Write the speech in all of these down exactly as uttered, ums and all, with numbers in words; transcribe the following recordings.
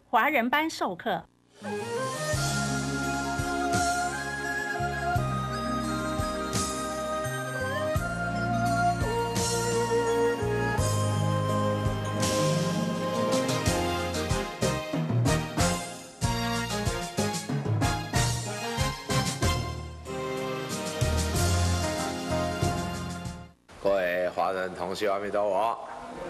华人班授课。 各位华人同学，阿弥陀佛！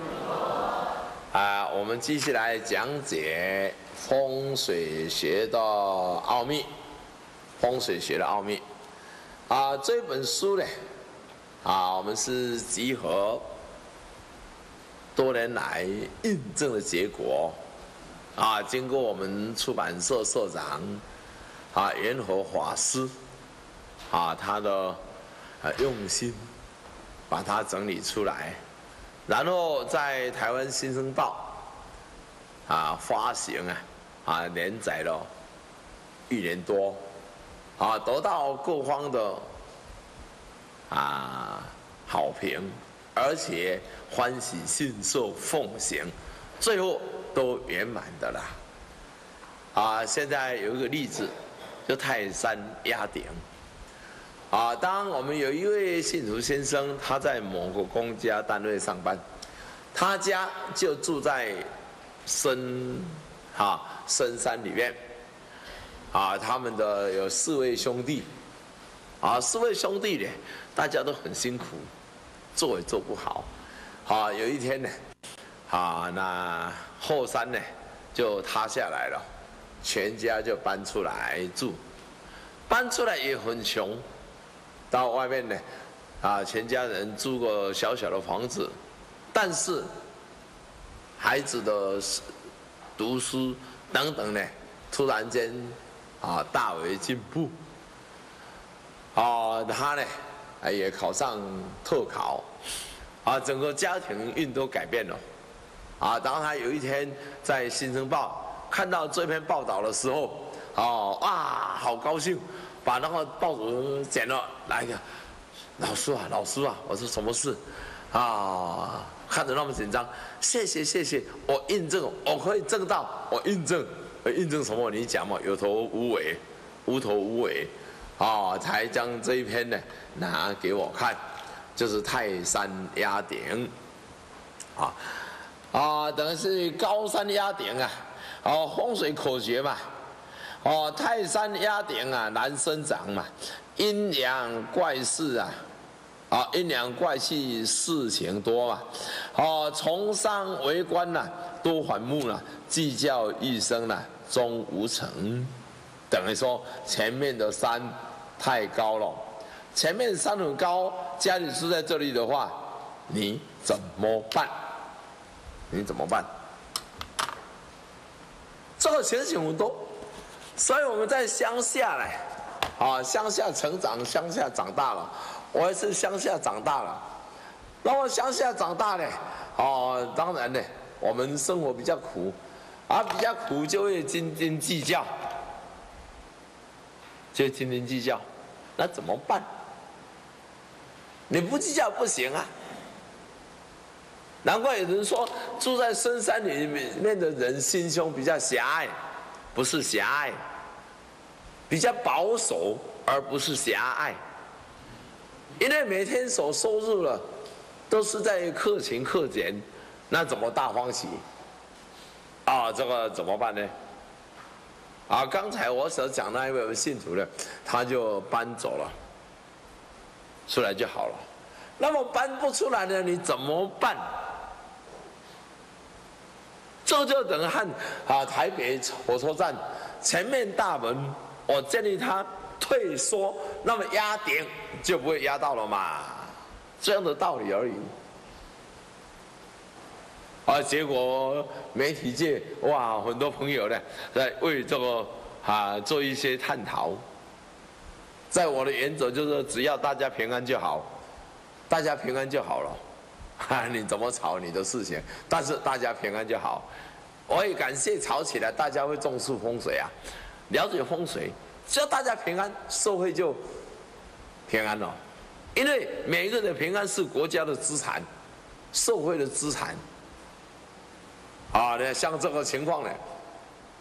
啊，我们继续来讲解风水学的奥秘。风水学的奥秘啊，这本书呢，啊，我们是集合多年来印证的结果啊，经过我们出版社社长啊元和法师啊他的啊用心。把它整理出来，然后在台湾新生报啊发行啊啊连载了一年多，啊得到各方的啊好评，而且欢喜信受奉行，最后都圆满的啦。啊，现在有一个例子，就泰山压顶。啊，当我们有一位信徒先生，他在某个公家单位上班，他家就住在深啊深山里面，啊，他们的有四位兄弟，啊，四位兄弟呢，大家都很辛苦，做也做不好，啊，有一天呢，啊，那后山呢就塌下来了，全家就搬出来住，搬出来也很穷。到外面呢，啊，全家人租个小小的房子，但是孩子的读书等等呢，突然间啊大为进步，啊，他呢也考上特考，啊，整个家庭运都改变了，啊，当他有一天在《新生报》看到这篇报道的时候，哦，哇，好高兴。把那个报纸捡了来一个，老师啊，老师啊，我说什么事？啊，看着那么紧张，谢谢谢谢，我印证，我可以证到，我印证，印证什么？你讲嘛，有头无尾，无头无尾，啊，才将这一篇呢拿给我看，就是泰山压顶，啊啊，等于是高山压顶啊，哦，风水口诀嘛。哦，泰山压顶啊，难生长嘛，阴阳怪事啊，啊，阴阳怪气事情多嘛，哦，从商为官呐、啊，多反目了、啊，计较一生呐、啊，终无成。等于说前面的山太高了，前面山很高，家里住在这里的话，你怎么办？你怎么办？这个情形很多。所以我们在乡下嘞，啊，乡下成长，乡下长大了，我也是乡下长大了。那么乡下长大嘞，哦，当然呢，我们生活比较苦，啊，比较苦就会斤斤计较，就斤斤计较，那怎么办？你不计较不行啊。难怪有人说，住在深山里面的人心胸比较狭隘。不是狭隘，比较保守，而不是狭隘。因为每天所收入的都是在克勤克俭，那怎么大欢喜？啊，这个怎么办呢？啊，刚才我所讲那一位信徒呢，他就搬走了，出来就好了。那么搬不出来呢，你怎么办？这就等于和啊台北火车站前面大门，我建议他退缩，那么压顶就不会压到了嘛，这样的道理而已。啊，结果媒体界哇，很多朋友呢在为这个啊做一些探讨。在我的原则就是，只要大家平安就好，大家平安就好了。啊，你怎么吵你的事情，但是大家平安就好。我也感谢吵起来，大家会重视风水啊，了解风水，只要大家平安，社会就平安了。因为每一个人平安是国家的资产，社会的资产。啊，像这个情况呢，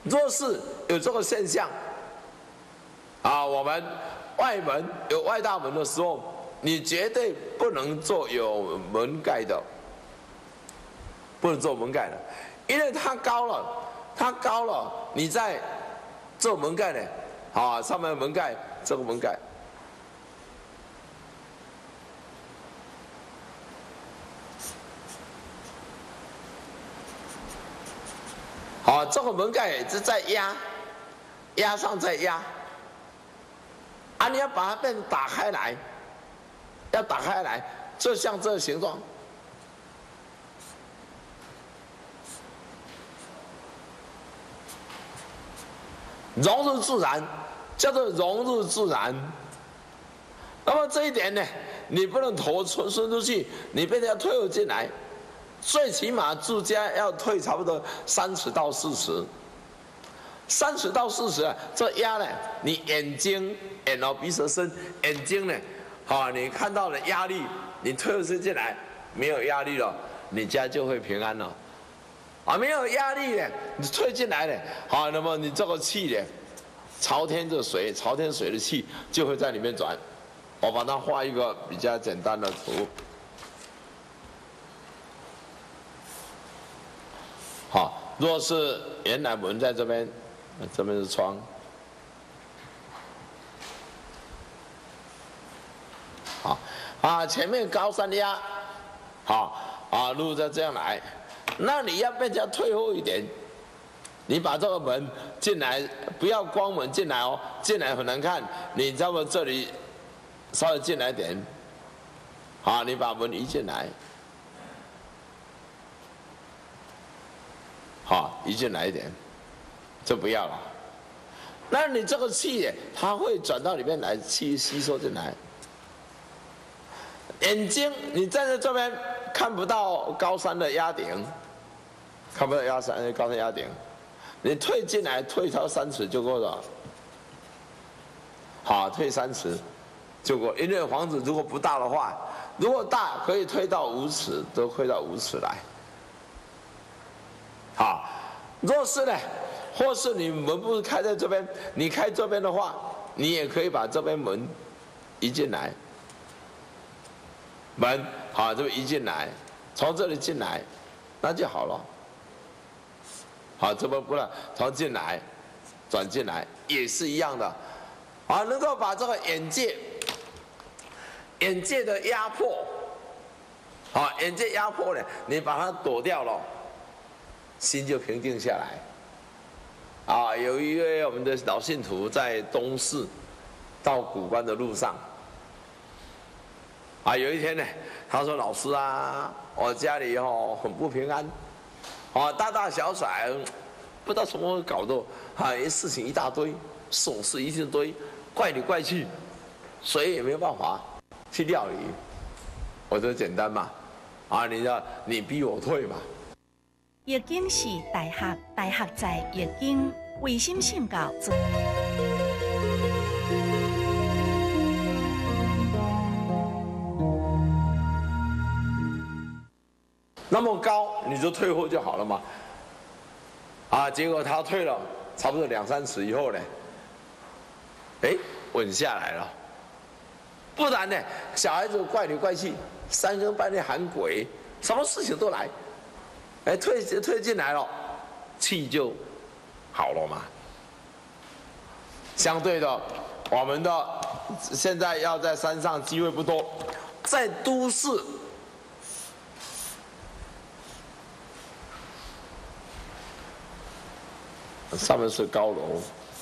若是有这个现象，啊，我们外门有外大门的时候，你绝对不能做有门盖的，不能做门盖的，因为它高了，它高了，你再做门盖呢，啊，上面的门盖，这个门盖。好，这个门盖是在压，压上再压，啊，你要把它变打开来，要打开来，就像这个形状，融入自然，叫做融入自然。那么这一点呢，你不能头伸伸出去，你变成要退后进来。最起码住家要退差不多三尺到四尺，三尺到四尺啊，这压呢，你眼睛、眼耳鼻舌身，眼睛呢，啊，你看到了压力，你退后进来，没有压力了，你家就会平安了，啊，没有压力呢，你退进来了，好，那么你这个气呢，朝天的水，朝天水的气就会在里面转，我把它画一个比较简单的图。好，若是原来门在这边，这边是窗。好，啊，前面高山压，好，啊，路再这样来，那你要被人家退后一点，你把这个门进来，不要光门进来哦，进来很难看，你知道吗？这里稍微进来点，好，你把门移进来。好，移进来一点，就不要了。那你这个气，它会转到里面来，气吸收进来。眼睛，你站在这边看不到高山的压顶，看不到压山高山压顶，你退进来，退到三尺就够了。好，退三尺就够，因为房子如果不大的话，如果大可以退到五尺，都退到五尺来。好，若是呢，或是你门不是开在这边，你开这边的话，你也可以把这边门移进来。门好，这么移进来，从这里进来，那就好了。好，这么不能从进来转进来也是一样的，啊，能够把这个眼界、眼界的压迫，好，眼界压迫呢，你把它躲掉了。心就平静下来。啊，有一位我们的老信徒在东市到古关的路上，啊，有一天呢，他说：“老师啊，我家里哦很不平安，啊，大大小小不知道什么搞的，啊，事情一大堆，琐事一大堆，怪里怪去，谁也没有办法去料理。”我说：“简单嘛，啊，你要你逼我退嘛。” 易经是大学，大学在易经，唯心信教。 那么高你就退后就好了嘛。啊，结果他退了差不多两三尺以后呢，哎，稳下来了。不然呢，小孩子怪里怪气，三更半夜喊鬼，什么事情都来。哎，退退进来了，气就好了嘛。相对的，我们的现在要在山上机会不多，在都市，上面是高楼，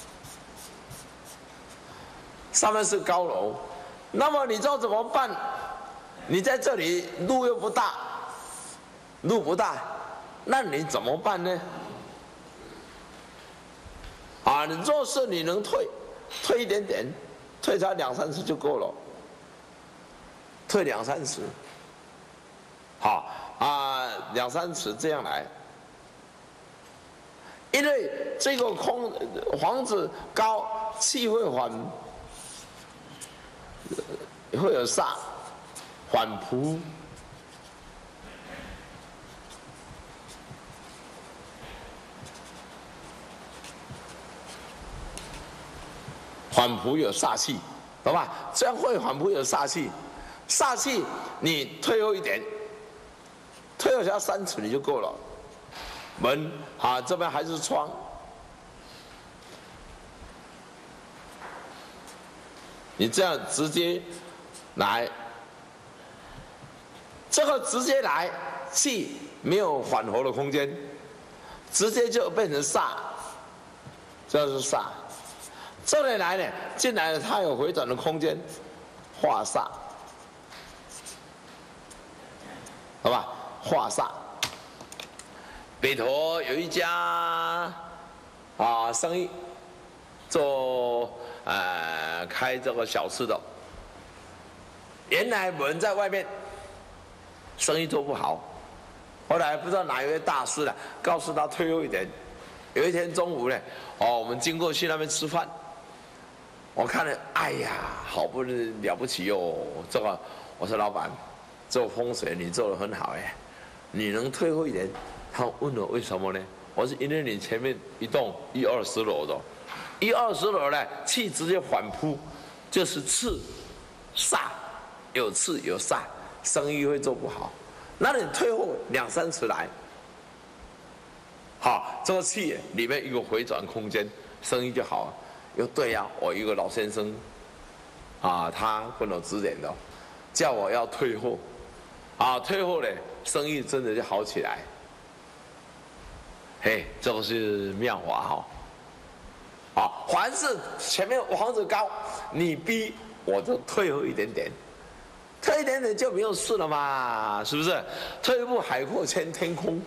上面是高楼，那么你知道怎么办？你在这里路又不大，路不大。那你怎么办呢？啊，你若是你能退，退一点点，退才两三尺就够了，退两三尺，好啊，两三尺这样来，因为这个空房子高，气会缓，会有煞，缓扑。 反扑有煞气，懂吧？这样会反扑有煞气，煞气你退后一点，退后只要三尺你就够了。门啊，这边还是窗，你这样直接来，这个直接来气没有缓和的空间，直接就变成煞，这是煞。这里来呢，进来了它有回转的空间，化煞，好吧？化煞。北投有一家啊生意，做呃开这个小吃的，原来门在外面，生意做不好，后来不知道哪一位大师了，告诉他退后一点。有一天中午呢，哦，我们经过去那边吃饭，我看了，哎呀，好不了不起哟！这个，我说老板，做风水你做得很好哎，你能退后一点？他问我为什么呢？我说因为你前面一栋一二十楼的，一二十楼呢气直接反扑，就是刺煞，有刺有煞，生意会做不好。那你退后两三尺来，好，这个气里面有回转空间，生意就好了。又对呀、啊，我一个老先生，啊，他跟我指点的，叫我要退后，啊，退后呢，生意真的就好起来。嘿，这个是妙法哈、哦，啊，凡是前面房子高，你逼我就退后一点点，退一点点就没有事了嘛，是不是？退一步海阔天天空。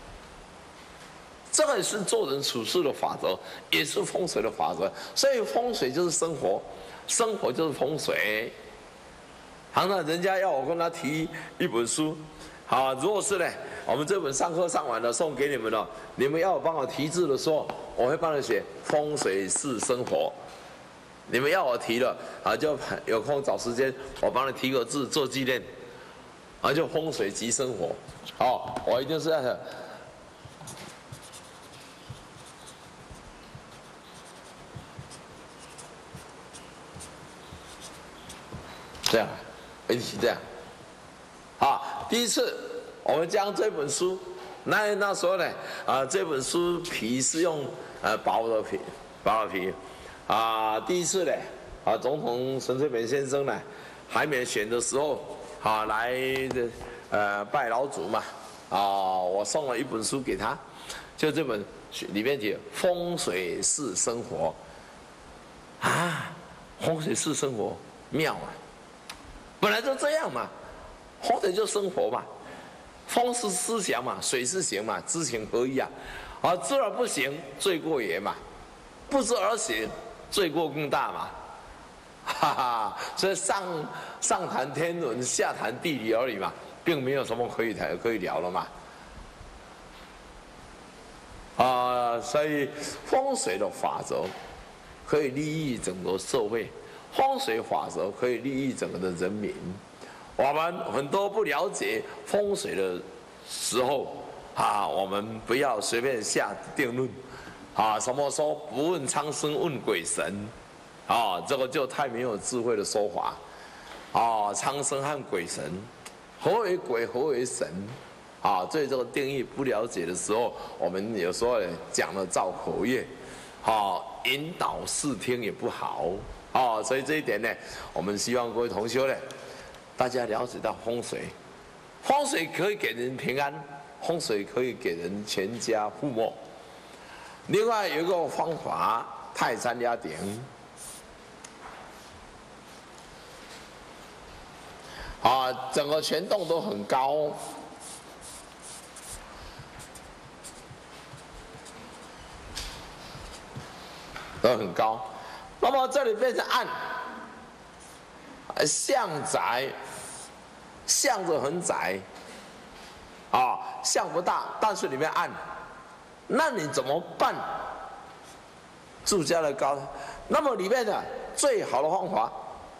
这个也是做人处事的法则，也是风水的法则。所以风水就是生活，生活就是风水。常常人家要我跟他提一本书，好，如果是呢，我们这本上课上完了送给你们了，你们要我帮我提字的时候，我会帮你写风水是生活。你们要我提了啊，就有空找时间，我帮你提个字做纪念，啊，就风水即生活。好，我一定是要。这样，一起这样。好，第一次我们将这本书，那那时候呢，啊，这本书皮是用呃薄的皮，薄的皮，啊，第一次呢，啊，总统陈水扁先生呢，还没选的时候，啊，来的呃拜老祖嘛，啊，我送了一本书给他，就这本里面写风水是生活，啊，风水是生活，妙啊！本来就这样嘛，风水就生活嘛，风是思想嘛，水是行嘛，知行合一啊，啊，知而不行，罪过也嘛，不知而行，罪过更大嘛，哈哈，所以上上谈天文，下谈地理而已嘛，并没有什么可以谈可以聊了嘛，啊，所以风水的法则可以利益整个社会。风水法则可以利益整个的人民。我们很多不了解风水的时候，啊，我们不要随便下定论，啊，什么说不问苍生问鬼神，啊，这个就太没有智慧的说法。啊，苍生和鬼神，何为鬼，何为神？啊，对这个定义不了解的时候，我们有时候讲了造口业，啊，引导视听也不好。哦，所以这一点呢，我们希望各位同学呢，大家了解到风水，风水可以给人平安，风水可以给人全家富茂。另外有一个方法，泰山压顶，啊，整个全栋都很高，都很高。那么这里变成暗，向窄，向着很窄，啊，向不大，但是里面暗，那你怎么办？住家的高，那么里面的最好的方法，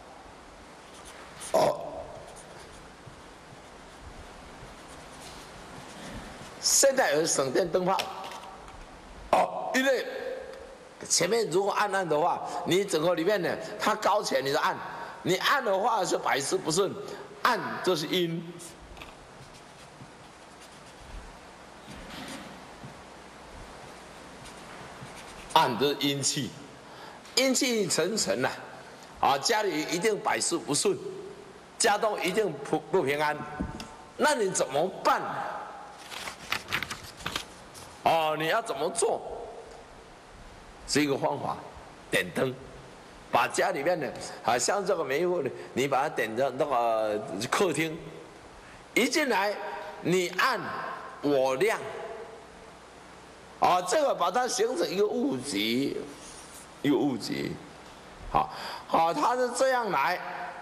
哦，现在有省电灯泡，哦，因为前面如果暗暗的话，你整个里面呢，它高起来你就暗，你暗的话是百事不顺，暗就是阴。暗就是阴气，阴气沉沉呐，啊，家里一定百事不顺，家中一定不不平安，那你怎么办？哦，你要怎么做？是一个方法，点灯，把家里面的啊，像这个煤户的，你把它点到那个客厅，一进来你暗我亮。啊，这个把它形成一个物极，一个物极，好，好，它是这样来，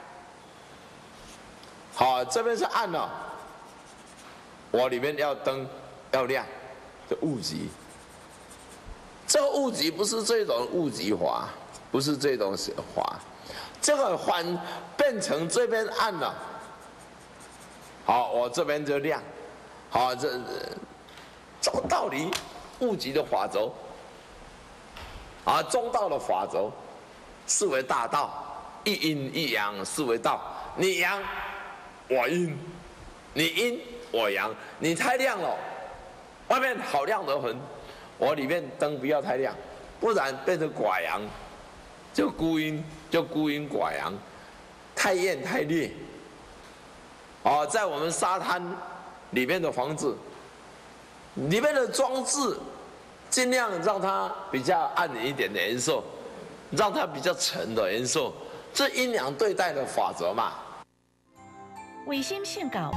好，这边是暗了，我里面要灯要亮，这物极，这个物极不是这种物极法，不是这种法，这个反变成这边暗了，好，我这边就亮，好，这这个道理。物极的法则，啊，中道的法则，是为大道，一阴一阳，是为道。你阳，我阴；你阴，我阳。你太亮了，外面好亮得很，我里面灯不要太亮，不然变成寡阳，就孤阴，就孤阴寡阳，太艳太烈。啊，在我们沙滩里面的房子。里面的装置，尽量让它比较暗一点的颜色，让它比较沉的颜色，这阴阳对待的法则嘛。 卫星信教。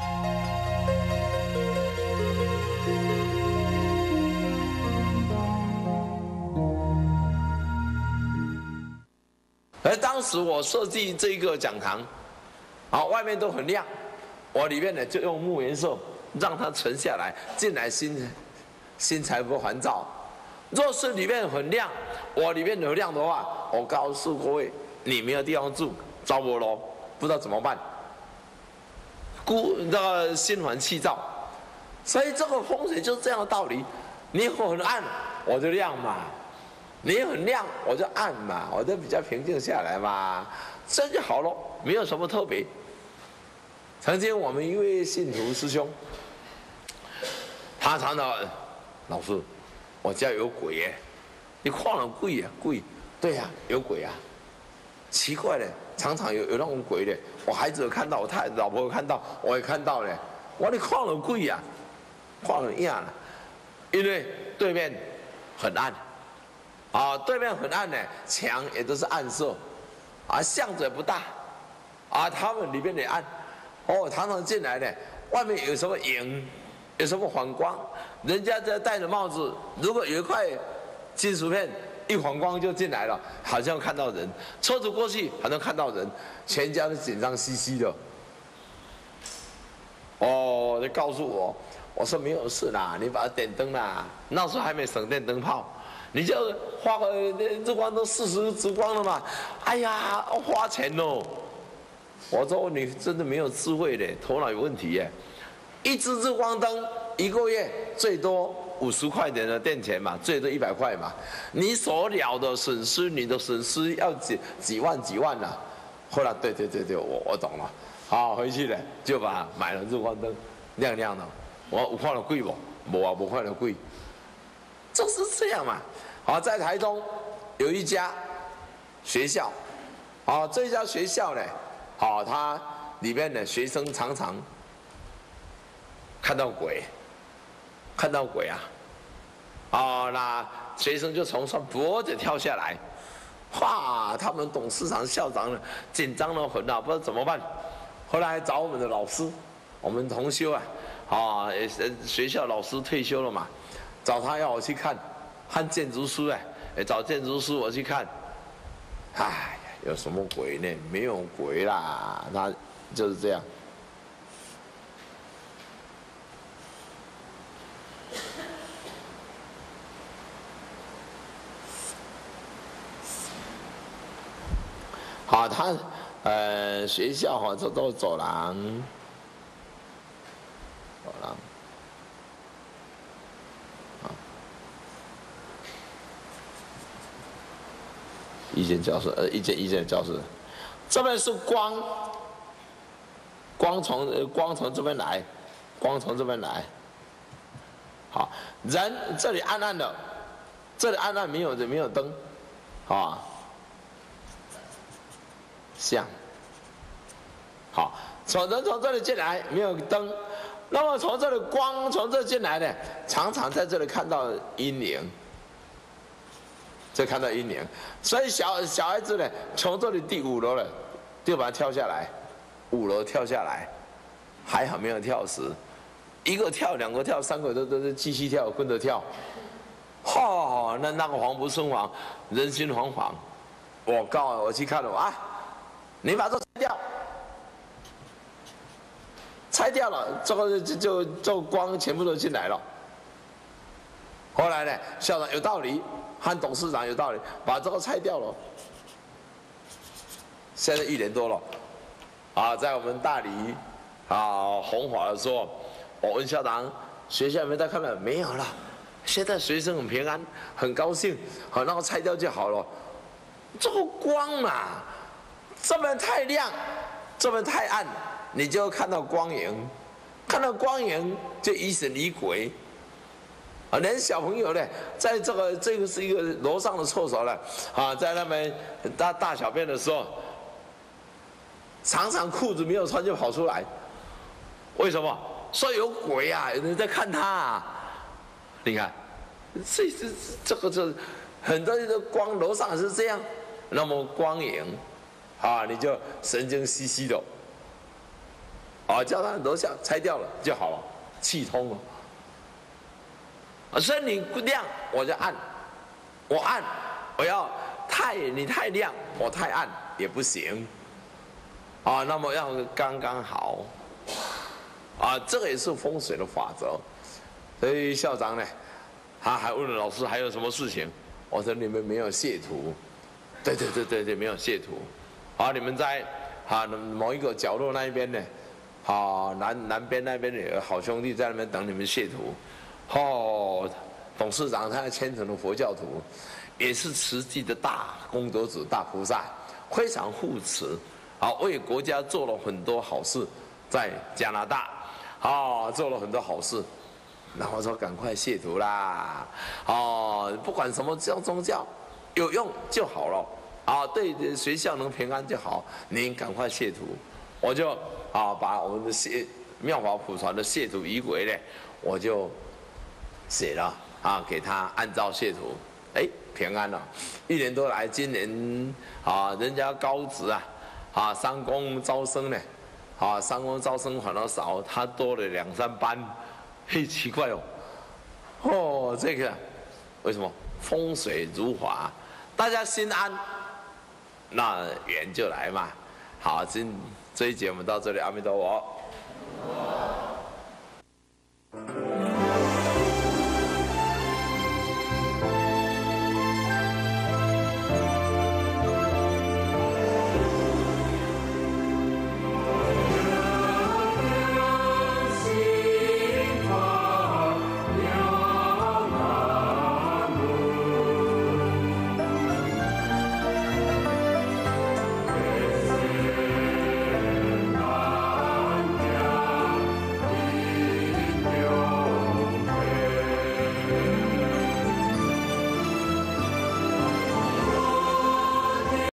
而当时我设计这个讲堂，啊，外面都很亮，我里面呢就用木颜色。让它沉下来，进来心心才不烦躁。若是里面很亮，我里面有亮的话，我告诉各位，你没有地方住，糟我喽，不知道怎么办。孤那个心烦气躁，所以这个风水就是这样的道理。你很暗，我就亮嘛；你很亮，我就暗嘛，我就比较平静下来嘛，这就好了，没有什么特别。曾经我们一位信徒师兄。他常常，老师，我家有鬼耶！你看了鬼呀？鬼，对呀、啊，有鬼啊！奇怪嘞，常常有有那种鬼嘞。我孩子有看到，我太老婆有看到，我也看到嘞。我说你看了鬼呀？看了样了，因为对面很暗，啊，对面很暗呢，墙也都是暗色，啊，巷子也不大，啊，他们里面也暗，哦，常常进来呢，外面有什么影？有什么反光？人家在戴着帽子，如果有一块金属片一反光就进来了，好像看到人；车子过去好像看到人，全家都紧张兮兮的。哦，你告诉我，我说没有事啦，你把它点灯啦。那时候还没省电灯泡，你就花个日光灯四十直光了嘛。哎呀，花钱哦。我说你真的没有智慧的，头脑有问题耶。一支日光灯一个月最多五十块钱的电钱嘛，最多一百块嘛。你所了的损失，你的损失要几几万几万呢、啊？后来对对对对，我我懂了。好，回去了就把买了日光灯，亮亮的。我有看到贵不？没啊，没看到贵。就是这样嘛。好，在台中有一家学校，好，这家学校呢，好，它里面的学生常常。看到鬼，看到鬼啊！哦，那学生就从上脖子跳下来，哇！他们董事长、校长呢，紧张得很啊，不知道怎么办。后来找我们的老师，我们同修啊，啊，学校老师退休了嘛，找他要我去看，看建筑师哎，找建筑师我去看。哎呀，有什么鬼呢？没有鬼啦，他就是这样。好，他呃学校哈，这都走廊，走廊，啊， 一间教室，呃，一间一间的教室。这边是光，光从呃光从这边来，光从这边来。好，人这里暗暗的，这里暗暗没有没有灯，啊，像，好，从人从这里进来没有灯，那么从这里光从这进来呢，常常在这里看到阴影。就看到阴影，所以小小孩子呢，从这里第五楼了，就把它跳下来，五楼跳下来，还好没有跳死，一个跳，两个跳，三个都都是继续跳，跟着跳，哦，那那个黄不胜防，人心惶惶。我告我去看了啊，你把这拆掉，拆掉了，这个就就就光全部都进来了。后来呢，校长有道理。和董事长有道理，把这个拆掉了。现在一年多了，啊，在我们大理啊弘法的时候，我问校长，学校有没有在看了？没有了。现在学生很平安，很高兴，好，那个拆掉就好了。这个光啊，这边太亮，这边太暗，你就看到光影，看到光影就疑神疑鬼。啊，连小朋友呢，在这个这个是一个楼上的厕所了，啊，在那边大大小便的时候，常常裤子没有穿就跑出来，为什么？说有鬼啊，有人在看他啊。你看，这这这个这很多的光楼上是这样，那么光影，啊，你就神经兮兮的，啊，叫他楼下拆掉了就好了，气通了。啊，所以你亮我就暗，我暗，我要太你太亮，我太暗也不行，啊，那么要刚刚好，啊，这个也是风水的法则。所以校长呢，他还问了老师还有什么事情，我说你们没有亵渎，对对对对对，没有亵渎，啊，你们在啊某一个角落那一边呢，啊南南边那边有个好兄弟在那边等你们亵渎。哦，董事长他是虔诚的佛教徒，也是慈济的大功德主、大菩萨，非常护持，啊，为国家做了很多好事，在加拿大，啊，做了很多好事。然后说赶快亵渎啦，哦，不管什么教宗教，有用就好了，啊，对学校能平安就好，您赶快亵渎，我就啊把我们的亵妙法普传的亵渎仪轨呢，我就。写了啊，给他按照亵渎，哎，平安了。一年多来，今年啊，人家高职啊，啊，商工招生呢，啊，商工招生反而少，他多了两三班，嘿，奇怪哦，哦，这个为什么风水如华，大家心安，那缘就来嘛。好，今这一节我们到这里，阿弥陀佛。